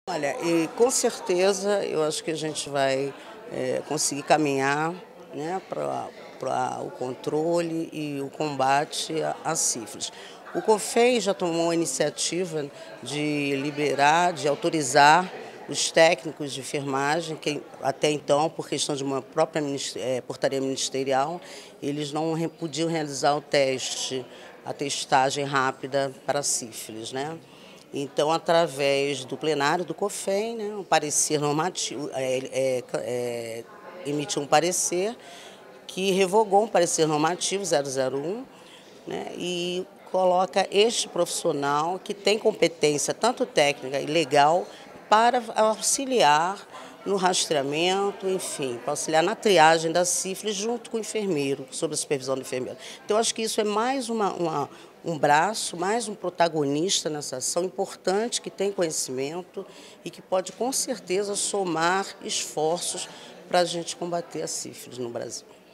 Olha, e com certeza eu acho que a gente vai conseguir caminhar, né, para o controle e o combate à sífilis. O COFEI já tomou a iniciativa de liberar, de autorizar os técnicos de enfermagem, que até então, por questão de uma própria portaria ministerial, eles não podiam realizar o teste, a testagem rápida para sífilis, né? Então, através do plenário do COFEI, né, um parecer normativo, emitiu um parecer que revogou um parecer normativo 001, né, e coloca este profissional que tem competência tanto técnica e legal para auxiliar no rastreamento, enfim, para auxiliar na triagem da sífilis junto com o enfermeiro, sob a supervisão do enfermeiro. Então, eu acho que isso é mais um braço, mais um protagonista nessa ação importante, que tem conhecimento e que pode, com certeza, somar esforços para a gente combater a sífilis no Brasil.